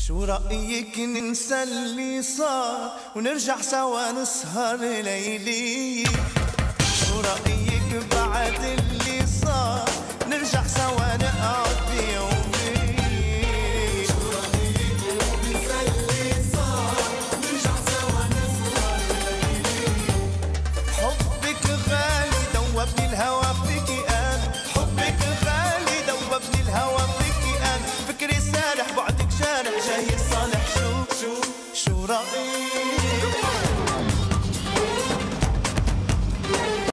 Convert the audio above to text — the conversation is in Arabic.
شو رأيك ننسى اللي صار ونرجع سوا نسهر ليلي؟ شو رأيك